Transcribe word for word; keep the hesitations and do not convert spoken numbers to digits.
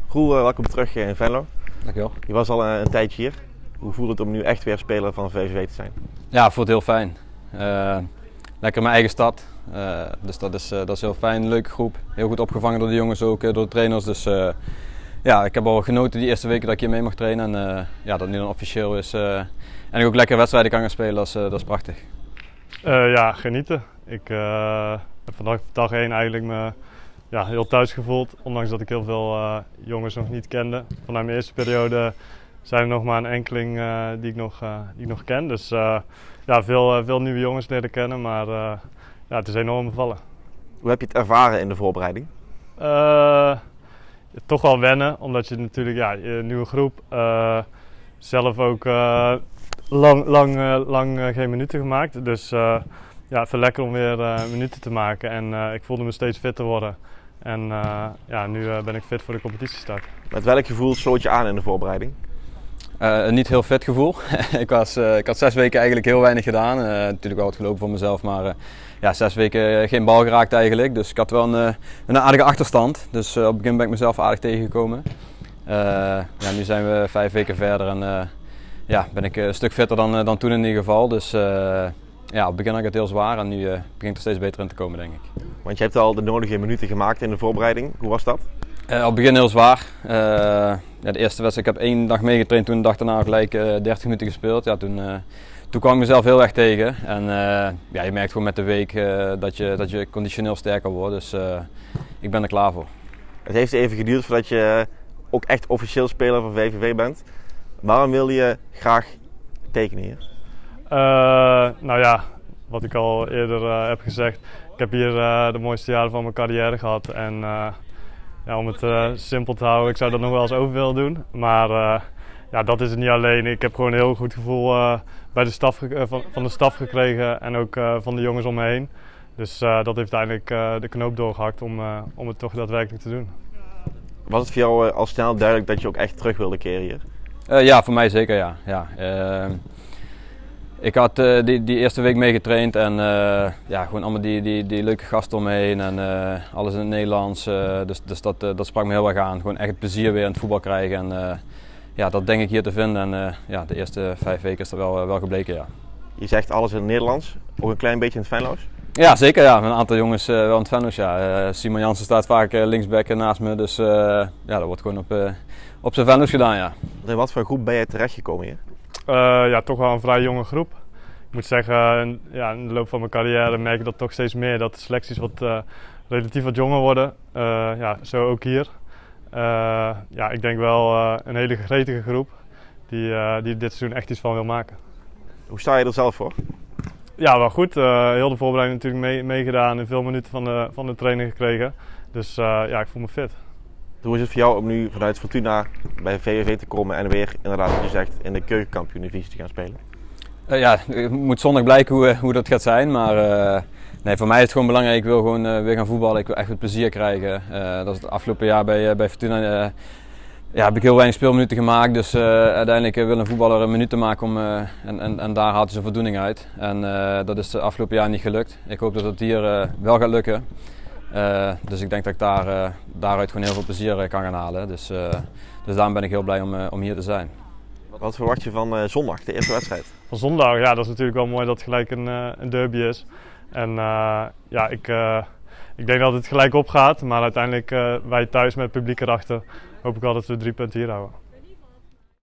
Roel, uh, welkom terug in Venlo. Dankjewel. Je was al een, een tijdje hier. Hoe voelt het om nu echt weer speler van V V V te zijn? Ja, het voelt heel fijn. Uh, lekker mijn eigen stad. Uh, dus dat is, uh, dat is heel fijn. Leuke groep. Heel goed opgevangen door de jongens ook, uh, door de trainers. Dus uh, ja, ik heb al genoten die eerste weken dat ik hier mee mag trainen. En uh, ja, dat het nu dan officieel is. Uh, en ik ook lekker wedstrijden kan gaan spelen, dat is, uh, dat is prachtig. Uh, ja, genieten. Ik uh, heb vandaag dag één eigenlijk me ja, heel thuis gevoeld. Ondanks dat ik heel veel uh, jongens nog niet kende. Vanuit mijn eerste periode zijn er nog maar een enkeling uh, die, ik nog, uh, die ik nog ken. Dus uh, ja, veel, uh, veel nieuwe jongens leren kennen, maar uh, ja, het is enorm bevallen. Hoe heb je het ervaren in de voorbereiding? Uh, toch wel wennen, omdat je natuurlijk ja, een nieuwe groep, uh, zelf ook uh, lang, lang, uh, lang uh, geen minuten gemaakt. Dus uh, ja, even lekker om weer uh, minuten te maken en uh, ik voelde me steeds fitter worden. En uh, ja, nu uh, ben ik fit voor de competitiestart. Met welk gevoel sloot je aan in de voorbereiding? Uh, een niet heel fit gevoel. ik, was, uh, ik had zes weken eigenlijk heel weinig gedaan. Uh, natuurlijk wel wat gelopen voor mezelf, maar uh, ja, zes weken geen bal geraakt eigenlijk. Dus ik had wel een, een aardige achterstand. Dus uh, op het begin ben ik mezelf aardig tegengekomen. Uh, ja, nu zijn we vijf weken verder en uh, ja, ben ik een stuk fitter dan, uh, dan toen in ieder geval. Dus uh, ja, op het begin had ik het heel zwaar en nu uh, begin ik er steeds beter in te komen, denk ik. Want je hebt al de nodige minuten gemaakt in de voorbereiding. Hoe was dat? Uh, op het begin heel zwaar. Uh, ja, de eerste wedstrijd, ik heb één dag meegetraind, toen de dag daarna gelijk uh, dertig minuten gespeeld. Ja, toen, uh, toen kwam ik mezelf heel erg tegen. En uh, ja, je merkt gewoon met de week uh, dat, je, dat je conditioneel sterker wordt. Dus uh, ik ben er klaar voor. Het heeft even geduurd voordat je ook echt officieel speler van V V V bent. Waarom wil je graag tekenen hier? Uh, nou ja, wat ik al eerder uh, heb gezegd. Ik heb hier uh, de mooiste jaren van mijn carrière gehad. En, uh, Ja, om het uh, simpel te houden, ik zou dat nog wel eens over willen doen. Maar uh, ja, dat is het niet alleen. Ik heb gewoon een heel goed gevoel uh, bij de staf, uh, van, van de staf gekregen en ook uh, van de jongens om me heen. Dus uh, dat heeft uiteindelijk uh, de knoop doorgehakt om, uh, om het toch daadwerkelijk te doen. Was het voor jou uh, al snel duidelijk dat je ook echt terug wilde keren hier? Uh, ja, voor mij zeker ja. ja. Uh, Ik had uh, die, die eerste week meegetraind en uh, ja, gewoon allemaal die, die, die leuke gasten om me heen en uh, alles in het Nederlands. Uh, dus dus dat, uh, dat sprak me heel erg aan. Gewoon echt het plezier weer in het voetbal krijgen. En uh, ja, dat denk ik hier te vinden. En uh, ja, de eerste vijf weken is er wel, uh, wel gebleken, ja. Je zegt alles in het Nederlands, ook een klein beetje in het Venlo's? Ja, zeker ja. Met een aantal jongens uh, wel in het Venlo's, ja. Uh, Simon Jansen staat vaak uh, linksback naast me, dus uh, ja, dat wordt gewoon op, uh, op zijn Venlo's gedaan, ja. In wat voor groep ben je terechtgekomen hier? Uh, ja, toch wel een vrij jonge groep. Ik moet zeggen, ja, in de loop van mijn carrière merk ik dat toch steeds meer, dat de selecties wat, uh, relatief wat jonger worden. Uh, ja, zo ook hier. Uh, ja, ik denk wel uh, een hele gretige groep die, uh, die dit seizoen echt iets van wil maken. Hoe sta je er zelf voor? Ja, wel goed. Uh, heel de voorbereiding natuurlijk mee, meegedaan en veel minuten van de, van de training gekregen. Dus uh, ja, ik voel me fit. Hoe is het voor jou om nu vanuit Fortuna bij V V V te komen en weer inderdaad, wat je zegt, in de keukenkampioen-divisie te gaan spelen? Uh, ja, het moet zondag blijken hoe, hoe dat gaat zijn, maar uh, nee, voor mij is het gewoon belangrijk. Ik wil gewoon uh, weer gaan voetballen, ik wil echt het plezier krijgen. Uh, dat is het afgelopen jaar bij, uh, bij Fortuna. Uh, ja, heb ik heel weinig speelminuten gemaakt, dus uh, uiteindelijk uh, wil een voetballer een minuut maken om, uh, en, en, en daar haalt hij zijn voldoening uit. En uh, dat is het afgelopen jaar niet gelukt. Ik hoop dat het hier uh, wel gaat lukken. Uh, dus ik denk dat ik daar, uh, daaruit gewoon heel veel plezier uh, kan gaan halen. Dus, uh, dus daarom ben ik heel blij om, uh, om hier te zijn. Wat verwacht je van uh, zondag, de eerste wedstrijd? Van zondag, ja, dat is natuurlijk wel mooi dat het gelijk een, uh, een derby is. En uh, ja, ik, uh, ik denk dat het gelijk opgaat, maar uiteindelijk uh, wij thuis met het publiek erachter hoop ik wel dat we drie punten hier houden.